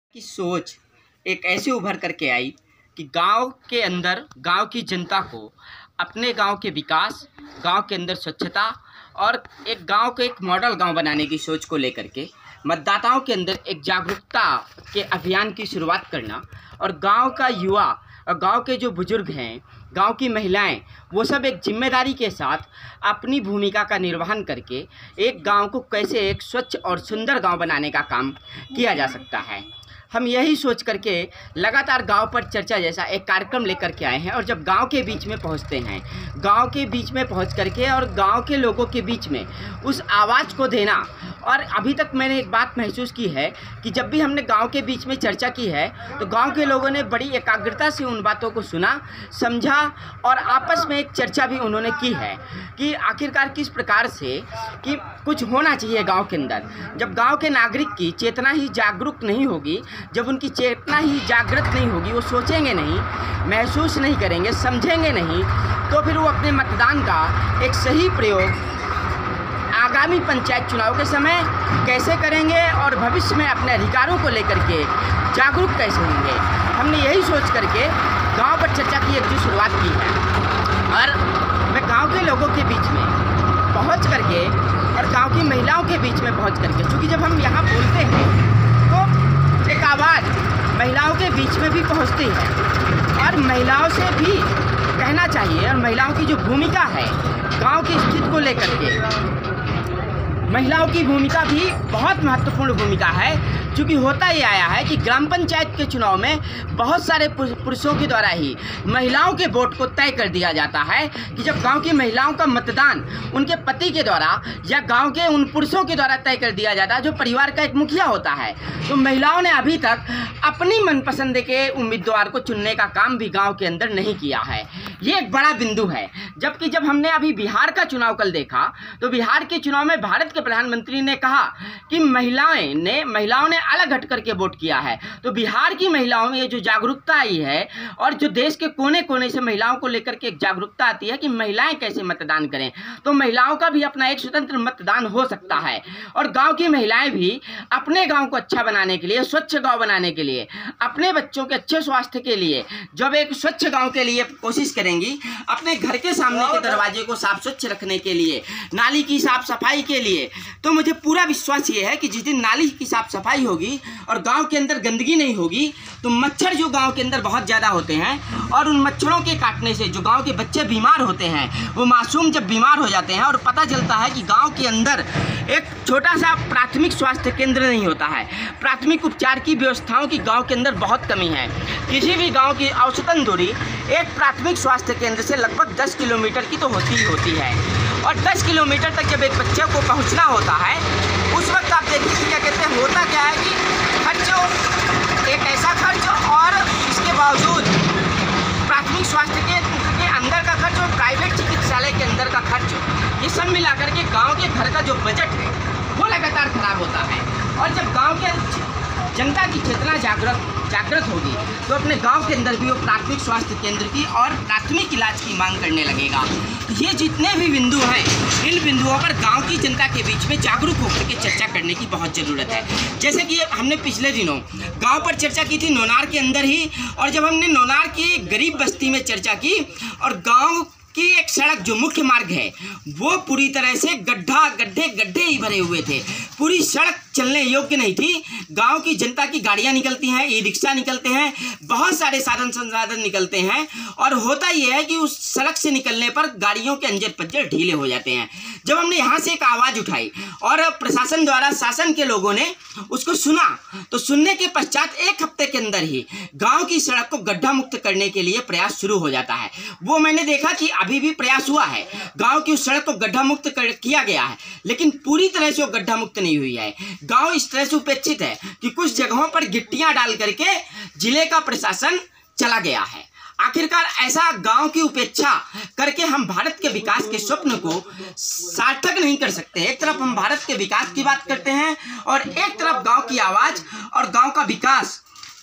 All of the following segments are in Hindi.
की सोच एक ऐसे उभर करके आई कि गांव के अंदर गांव की जनता को अपने गांव के विकास, गांव के अंदर स्वच्छता और एक गांव को एक मॉडल गांव बनाने की सोच को लेकर के मतदाताओं के अंदर एक जागरूकता के अभियान की शुरुआत करना और गांव का युवा और गांव के जो बुजुर्ग हैं, गांव की महिलाएं, वो सब एक जिम्मेदारी के साथ अपनी भूमिका का निर्वहन करके एक गांव को कैसे एक स्वच्छ और सुंदर गांव बनाने का काम किया जा सकता है। हम यही सोच करके लगातार गांव पर चर्चा जैसा एक कार्यक्रम लेकर के आए हैं और जब गांव के बीच में पहुंचते हैं, गांव के बीच में पहुंच करके और गांव के लोगों के बीच में उस आवाज़ को देना। और अभी तक मैंने एक बात महसूस की है कि जब भी हमने गांव के बीच में चर्चा की है तो गांव के लोगों ने बड़ी एकाग्रता से उन बातों को सुना, समझा और आपस में एक चर्चा भी उन्होंने की है कि आखिरकार किस प्रकार से कि कुछ होना चाहिए गांव के अंदर। जब गांव के नागरिक की चेतना ही जागरूक नहीं होगी, जब उनकी चेतना ही जागृत नहीं होगी, वो सोचेंगे नहीं, महसूस नहीं करेंगे, समझेंगे नहीं, तो फिर वो अपने मतदान का एक सही प्रयोग आगामी पंचायत चुनाव के समय कैसे करेंगे और भविष्य में अपने अधिकारों को लेकर के जागरूक कैसे होंगे। हमने यही सोच करके गांव पर चर्चा की एक जो शुरुआत की है और मैं गांव के लोगों के बीच में पहुंच करके और गांव की महिलाओं के बीच में पहुंच करके, क्योंकि जब हम यहाँ बोलते हैं तो एक आवाज़ महिलाओं के बीच में भी पहुंचती है और महिलाओं से भी कहना चाहिए और महिलाओं की जो भूमिका है गांव की स्थिति को लेकर के, महिलाओं की भूमिका भी बहुत महत्वपूर्ण भूमिका है। क्योंकि होता ये आया है कि ग्राम पंचायत के चुनाव में बहुत सारे पुरुषों के द्वारा ही महिलाओं के वोट को तय कर दिया जाता है कि जब गांव की महिलाओं का मतदान उनके पति के द्वारा या गांव के उन पुरुषों के द्वारा तय कर दिया जाता है जो परिवार का एक मुखिया होता है, तो महिलाओं ने अभी तक अपनी मनपसंद के उम्मीदवार को चुनने का काम भी गाँव के अंदर नहीं किया है। ये एक बड़ा बिंदु है। जबकि जब हमने अभी बिहार का चुनाव कल देखा तो बिहार के चुनाव में भारत के प्रधानमंत्री ने कहा कि महिलाओं ने अलग हट करके वोट किया है। तो बिहार की महिलाओं में ये जो जागरूकता आई है और जो देश के कोने कोने से महिलाओं को लेकर के एक जागरूकता आती है कि महिलाएं कैसे मतदान करें, तो महिलाओं का भी अपना एक स्वतंत्र मतदान हो सकता है। और गांव की महिलाएं भी अपने गांव को अच्छा बनाने के लिए, स्वच्छ गांव बनाने के लिए, अपने बच्चों के अच्छे स्वास्थ्य के लिए जब एक स्वच्छ गाँव के लिए कोशिश करेंगी, अपने घर के सामने के दरवाजे को साफ स्वच्छ रखने के लिए, नाली की साफ सफाई के लिए, तो मुझे पूरा विश्वास ये है कि जिस दिन नाली की साफ सफाई होगी और गांव के अंदर गंदगी नहीं होगी तो मच्छर जो गांव के अंदर बहुत ज़्यादा होते हैं और उन मच्छरों के काटने से जो गांव के बच्चे बीमार होते हैं, वो मासूम जब बीमार हो जाते हैं और पता चलता है कि गांव के अंदर एक छोटा सा प्राथमिक स्वास्थ्य केंद्र नहीं होता है, प्राथमिक उपचार की व्यवस्थाओं की गाँव के अंदर बहुत कमी है। किसी भी गाँव की औसतन दूरी एक प्राथमिक स्वास्थ्य केंद्र से लगभग 10 किलोमीटर की तो होती ही होती है। और 10 किलोमीटर तक जब एक बच्चे को पहुंचना होता है, उस वक्त आप देखिए कि क्या कहते हैं, होता क्या है कि खर्च, एक ऐसा खर्च और इसके बावजूद प्राथमिक स्वास्थ्य केंद्र के अंदर का खर्च और प्राइवेट चिकित्सालय के अंदर का खर्च, ये सब मिलाकर के गाँव के घर का जो बजट है वो लगातार खराब होता है। और जब गाँव के जनता की चेतना जागृत होगी तो अपने गांव के अंदर भी वो प्राथमिक स्वास्थ्य केंद्र की और प्राथमिक इलाज की मांग करने लगेगा। ये जितने भी बिंदु हैं, इन बिंदुओं पर गांव की जनता के बीच में जागरूक होकर के चर्चा करने की बहुत ज़रूरत है। जैसे कि हमने पिछले दिनों गांव पर चर्चा की थी नौनार के अंदर ही, और जब हमने नौनार की गरीब बस्ती में चर्चा की और गाँव कि एक सड़क जो मुख्य मार्ग है वो पूरी तरह से गड्ढे ही भरे हुए थे, पूरी सड़क चलने योग्य नहीं थी। गांव की जनता की गाड़ियां निकलती हैं, ई रिक्शा निकलते हैं, बहुत सारे साधन संसाधन निकलते हैं और होता यह है कि उस सड़क से निकलने पर गाड़ियों के अंजर पज्जर ढीले हो जाते हैं। जब हमने यहाँ से एक आवाज़ उठाई और प्रशासन द्वारा शासन के लोगों ने उसको सुना, तो सुनने के पश्चात एक हफ्ते के अंदर ही गाँव की सड़क को गड्ढा मुक्त करने के लिए प्रयास शुरू हो जाता है। वो मैंने देखा कि अभी भी प्रयास हुआ है, गांव की उस सड़क को गड्ढा मुक्त किया गया है, लेकिन पूरी तरह से वो गड्ढा मुक्त नहीं हुई है। गांव इस तरह से उपेक्षित है कि कुछ जगहों पर गिट्टियां डाल करके जिले का प्रशासन चला गया है। आखिरकार ऐसा गांव की उपेक्षा करके हम भारत के विकास के स्वप्न को सार्थक नहीं कर सकते। एक तरफ हम भारत के विकास की बात करते हैं और एक तरफ गांव की आवाज़ और गांव का विकास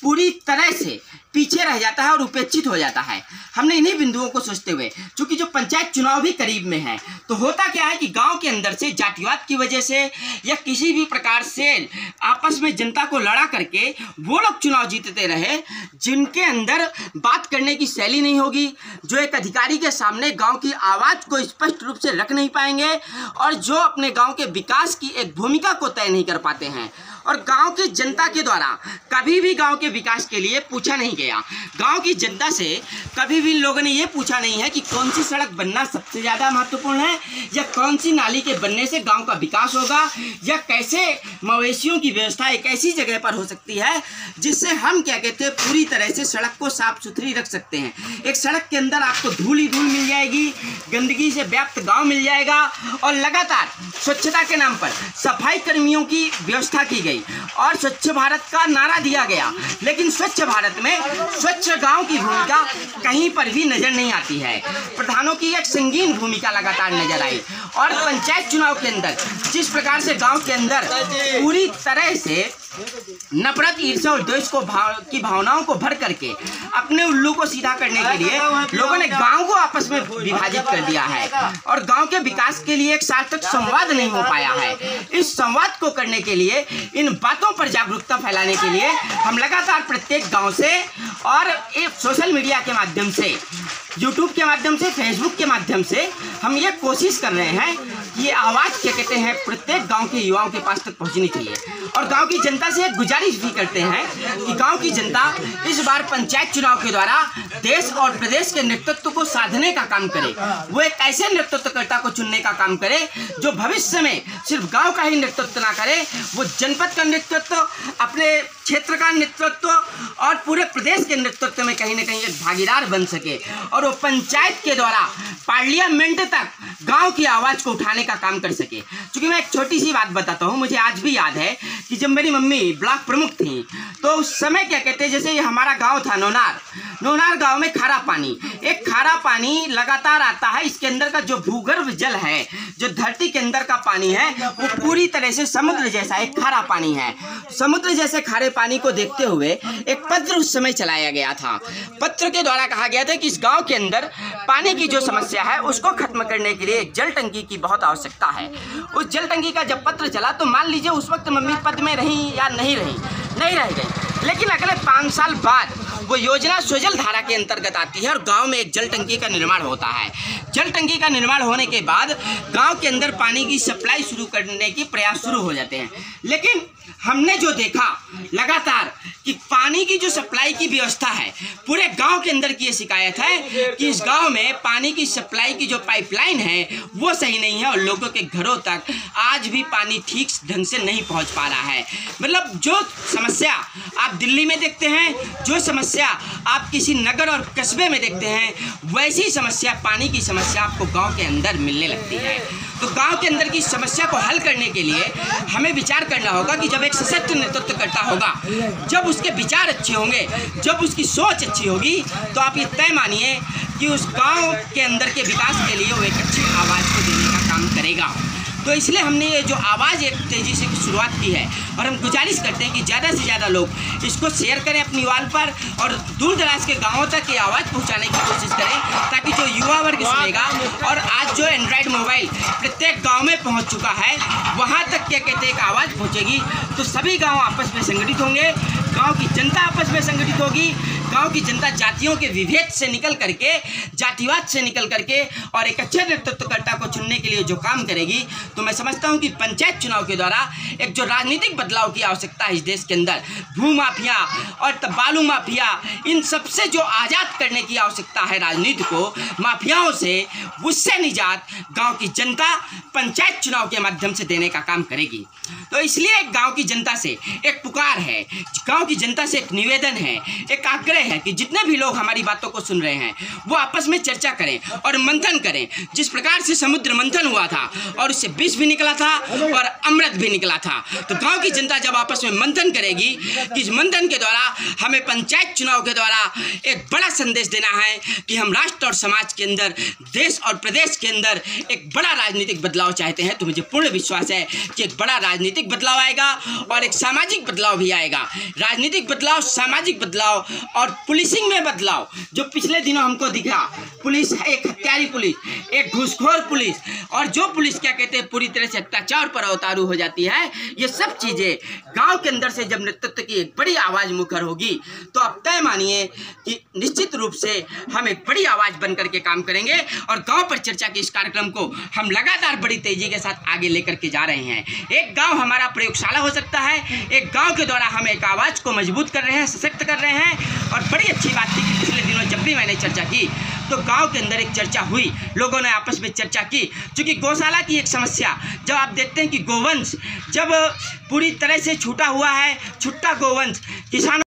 पूरी तरह से पीछे रह जाता है और उपेक्षित हो जाता है। हमने इन्हीं बिंदुओं को सोचते हुए, चूंकि जो पंचायत चुनाव भी करीब में है, तो होता क्या है कि गांव के अंदर से जातिवाद की वजह से या किसी भी प्रकार से आपस में जनता को लड़ा करके वो लोग चुनाव जीतते रहे जिनके अंदर बात करने की शैली नहीं होगी, जो एक अधिकारी के सामने गांव की आवाज़ को स्पष्ट रूप से रख नहीं पाएंगे और जो अपने गांव के विकास की एक भूमिका को तय नहीं कर पाते हैं। और गांव की जनता के द्वारा कभी भी गांव के विकास के लिए पूछा नहीं गया। गांव की जनता से कभी भी लोगों ने ये पूछा नहीं है कि कौन सी सड़क बनना सबसे ज़्यादा महत्वपूर्ण है, या कौन सी नाली के बनने से गांव का विकास होगा, या कैसे मवेशियों की व्यवस्था एक ऐसी जगह पर हो सकती है जिससे हम क्या कहते हैं पूरी तरह से सड़क को साफ सुथरी रख सकते हैं। एक सड़क के अंदर आपको धूल ही धूल मिल जाएगी, गंदगी से व्याप्त गाँव मिल जाएगा, और लगातार स्वच्छता के नाम पर सफाई कर्मियों की व्यवस्था की गई और स्वच्छ भारत का नारा दिया गया, लेकिन स्वच्छ भारत में स्वच्छ गांव की भूमिका कहीं पर भी नजर नहीं आती है। प्रधानों की एक संगीन भूमिका लगातार नजर आई और पंचायत चुनाव के अंदर जिस प्रकार से गांव के अंदर पूरी तरह से नफरत, ईर्ष्या और द्वेष की भावनाओं को भर करके अपने उल्लू को सीधा करने के लिए लोगों ने गांव को आपस में विभाजित कर दिया है और गांव के विकास के लिए एक सार्थक संवाद नहीं हो पाया है। इस संवाद को करने के लिए, इन बातों पर जागरूकता फैलाने के लिए हम लगातार प्रत्येक गांव से और एक सोशल मीडिया के माध्यम से, यूट्यूब के माध्यम से, फेसबुक के माध्यम से हम ये कोशिश कर रहे हैं कि ये आवाज़ क्या कहते हैं प्रत्येक गांव के युवाओं के पास तक पहुंचनी चाहिए। और गांव की जनता से एक गुजारिश भी करते हैं कि गांव की जनता इस बार पंचायत चुनाव के द्वारा देश और प्रदेश के नेतृत्व को साधने का काम करे। वो एक ऐसे नेतृत्वकर्ता को चुनने का काम करे जो भविष्य में सिर्फ गाँव का ही नेतृत्व ना करे, वो जनपद का नेतृत्व, अपने क्षेत्र का नेतृत्व और पूरे प्रदेश के नेतृत्व में कहीं ना कहीं एक भागीदार बन सके और वो पंचायत के द्वारा पार्लियामेंट तक गांव की आवाज़ को उठाने का काम कर सके। क्योंकि मैं एक छोटी सी बात बताता हूँ, मुझे आज भी याद है कि जब मेरी मम्मी ब्लॉक प्रमुख थी तो उस समय क्या कहते हैं, जैसे हमारा गांव था नौनार गांव में खारा पानी, एक खारा पानी लगातार आता है। इसके अंदर का जो भूगर्भ जल है, जो धरती के अंदर का पानी है, वो पूरी तरह से समुद्र जैसा एक खारा पानी है। समुद्र जैसे खारे पानी को देखते हुए एक पत्र उस समय चलाया गया था। पत्र के द्वारा कहा गया था कि इस गांव के अंदर पानी की जो समस्या है उसको खत्म करने के लिए एक जल टंकी की बहुत आवश्यकता है। उस जल टंकी का जब पत्र चला तो मान लीजिए उस वक्त मम्मी पद में रही या नहीं रह गई, लेकिन अगले 5 साल बाद वो योजना स्वजल धारा के अंतर्गत आती है और गांव में एक जल टंकी का निर्माण होता है। जल टंकी का निर्माण होने के बाद गांव के अंदर पानी की सप्लाई शुरू करने की प्रयास शुरू हो जाते हैं। लेकिन हमने जो देखा लगातार कि पानी की जो सप्लाई की व्यवस्था है, पूरे गांव के अंदर की ये शिकायत है कि इस गांव में पानी की सप्लाई की जो पाइपलाइन है वो सही नहीं है और लोगों के घरों तक आज भी पानी ठीक ढंग से नहीं पहुंच पा रहा है। मतलब जो समस्या आप दिल्ली में देखते हैं, जो समस्या आप किसी नगर और कस्बे में देखते हैं, वैसी समस्या, पानी की समस्या आपको गाँव के अंदर मिलने लगती है। तो गांव के अंदर की समस्या को हल करने के लिए हमें विचार करना होगा कि जब एक सशक्त नेतृत्वकर्ता होगा, जब उसके विचार अच्छे होंगे, जब उसकी सोच अच्छी होगी, तो आप ये तय मानिए कि उस गांव के अंदर के विकास के लिए वो एक अच्छी आवाज़ को देने का काम करेगा। तो इसलिए हमने ये जो आवाज़ एक तेज़ी से शुरुआत की है और हम गुजारिश करते हैं कि ज़्यादा से ज़्यादा लोग इसको शेयर करें अपनी वाल पर और दूर दराज के गाँवों तक ये आवाज़ पहुंचाने की कोशिश करें, ताकि जो युवा वर्ग सुनेगा, और आज जो एंड्रॉयड मोबाइल प्रत्येक गाँव में पहुँच चुका है, वहाँ तक क्या कहते हैं एक आवाज़ पहुँचेगी तो सभी गाँव आपस में संगठित होंगे, गाँव की जनता आपस में संगठित होगी, गांव की जनता जातियों के विभेद से निकल करके, जातिवाद से निकल करके और एक अच्छे नेतृत्वकर्ता को चुनने के लिए जो काम करेगी। तो मैं समझता हूं कि पंचायत चुनाव के द्वारा एक जो राजनीतिक बदलाव की आवश्यकता है इस देश के अंदर, भू माफिया और बालू माफिया, इन सबसे जो आज़ाद करने की आवश्यकता है राजनीति को, माफियाओं से, उससे निजात गाँव की जनता पंचायत चुनाव के माध्यम से देने का काम करेगी। तो इसलिए गाँव की जनता से एक पुकार है, गाँव की जनता से एक निवेदन है, एक आग्रह आग्रह है कि जितने भी लोग हमारी बातों को सुन रहे हैं वो आपस में चर्चा करें और मंथन करें। जिस प्रकार से समुद्र मंथन हुआ था और उससे विष भी निकला था और अमृत भी निकला था, तो गांव की जनता जब आपस में मंथन करेगी कि इस मंथन के द्वारा हमें पंचायत चुनाव के द्वारा एक बड़ा संदेश देना है कि हम राष्ट्र और समाज के अंदर, देश और प्रदेश के अंदर एक बड़ा राजनीतिक बदलाव चाहते हैं, तो मुझे पूर्ण विश्वास है कि एक बड़ा राजनीतिक बदलाव आएगा और एक सामाजिक बदलाव भी आएगा। राजनीतिक बदलाव, सामाजिक बदलाव और पुलिसिंग में बदलाव जो पिछले दिनों हमको दिखा, पुलिस एक हत्यारी पुलिस, एक घूसखोर पुलिस, और जो पुलिस क्या कहते हैं पूरी तरह से अत्याचार पर अवतारू हो जाती है, ये सब चीज़ें गांव के अंदर से जब नेतृत्व की एक बड़ी आवाज़ मुखर होगी तो आप तय मानिए कि निश्चित रूप से हम एक बड़ी आवाज़ बन करके काम करेंगे और गांव पर चर्चा के इस कार्यक्रम को हम लगातार बड़ी तेजी के साथ आगे लेकर के जा रहे हैं। एक गाँव हमारा प्रयोगशाला हो सकता है, एक गाँव के द्वारा हम एक आवाज़ को मजबूत कर रहे हैं, सशक्त कर रहे हैं। और बड़ी अच्छी बात थी कि पिछले दिनों जब भी मैंने चर्चा की तो गांव के अंदर एक चर्चा हुई, लोगों ने आपस में चर्चा की, क्योंकि गौशाला की एक समस्या, जब आप देखते हैं कि गोवंश जब पूरी तरह से छूटा हुआ है, छुट्टा गोवंश किसानों